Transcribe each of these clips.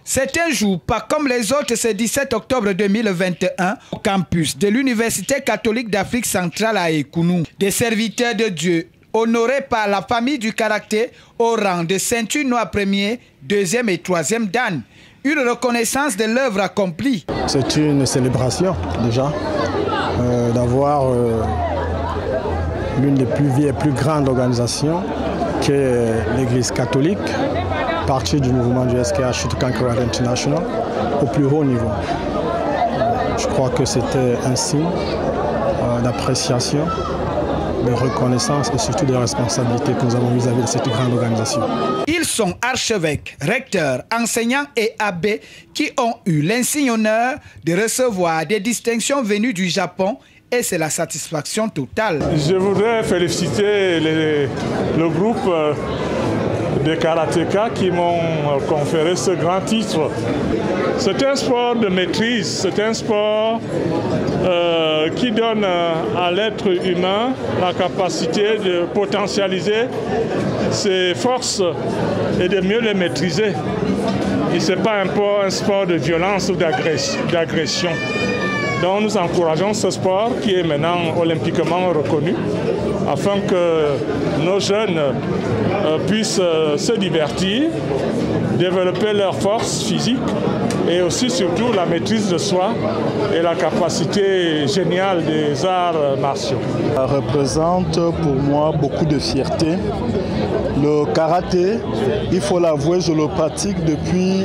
C'est un jour pas comme les autres ce 17 octobre 2021 au campus de l'Université catholique d'Afrique centrale à Ekounou. Des serviteurs de Dieu honorés par la famille du Karaté au rang de ceinture noire premier, deuxième et troisième dan. Une reconnaissance de l'œuvre accomplie. C'est une célébration déjà d'avoir l'une des plus vieilles et plus grandes organisations qui est l'Église catholique, partie du mouvement du SKH Shoot Karate International, au plus haut niveau. Je crois que c'était un signe d'appréciation, de reconnaissance et surtout de responsabilité que nous avons vis-à-vis de cette grande organisation. Ils sont archevêques, recteurs, enseignants et abbés qui ont eu l'insigne honneur de recevoir des distinctions venues du Japon et c'est la satisfaction totale. Je voudrais féliciter le groupe de karatéka qui m'ont conféré ce grand titre. C'est un sport de maîtrise, c'est un sport qui donne à l'être humain la capacité de potentialiser ses forces et de mieux les maîtriser. Et ce n'est pas un sport de violence ou d'agression. Donc nous encourageons ce sport qui est maintenant olympiquement reconnu afin que nos jeunes puissent se divertir, développer leur force physique et aussi surtout la maîtrise de soi et la capacité géniale des arts martiaux. Ça représente pour moi beaucoup de fierté. Le karaté, il faut l'avouer, je le pratique depuis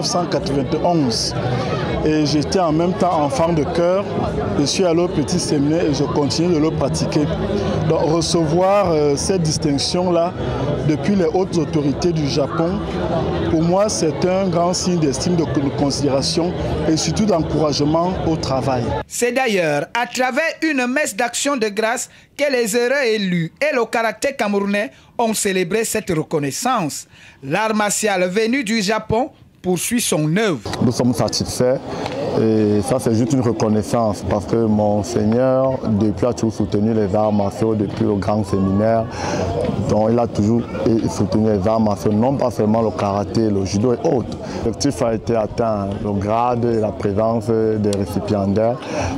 1991. Et j'étais en même temps enfant de cœur. Je suis allé au petit séminaire et je continue de le pratiquer. Donc recevoir cette distinction-là depuis les hautes autorités du Japon, pour moi c'est un grand signe d'estime, de considération et surtout d'encouragement au travail. C'est d'ailleurs à travers une messe d'action de grâce que les heureux élus et le karaté camerounais ont célébré cette reconnaissance. L'art martial venu du Japon poursuit son œuvre. Nous sommes satisfaits et ça c'est juste une reconnaissance parce que mon Seigneur depuis a toujours soutenu les arts martiaux depuis le grand séminaire. Donc il a toujours soutenu les arts martiaux, non pas seulement le karaté, le judo et autres. L'objectif a été atteint, le grade et la présence des récipiendaires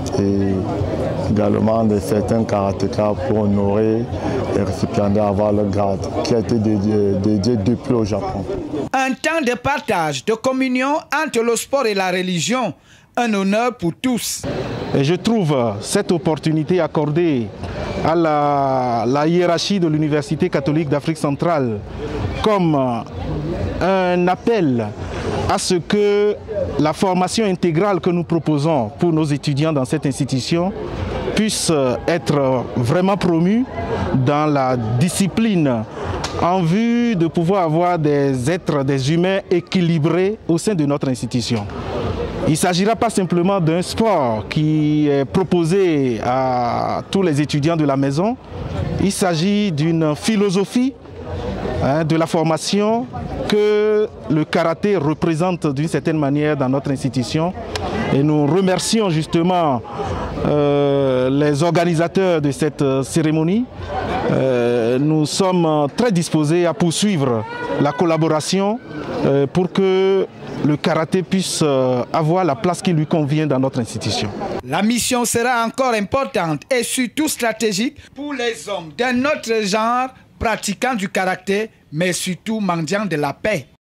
et également de certains karatékas pour honorer les récipiendaires à avoir leur grade qui a été dédié depuis au Japon. Un temps de partage, de communion entre le sport et la religion, un honneur pour tous. Et je trouve cette opportunité accordée à la hiérarchie de l'Université catholique d'Afrique centrale comme un appel à ce que la formation intégrale que nous proposons pour nos étudiants dans cette institution puisse être vraiment promue dans la discipline en vue de pouvoir avoir des êtres, des humains équilibrés au sein de notre institution. Il ne s'agira pas simplement d'un sport qui est proposé à tous les étudiants de la maison. Il s'agit d'une philosophie de la formation que le karaté représente d'une certaine manière dans notre institution. Et nous remercions justement les organisateurs de cette cérémonie. Nous sommes très disposés à poursuivre la collaboration pour que le karaté puisse avoir la place qui lui convient dans notre institution. La mission sera encore importante et surtout stratégique pour les hommes d'un autre genre pratiquant du karaté, mais surtout mendiant de la paix.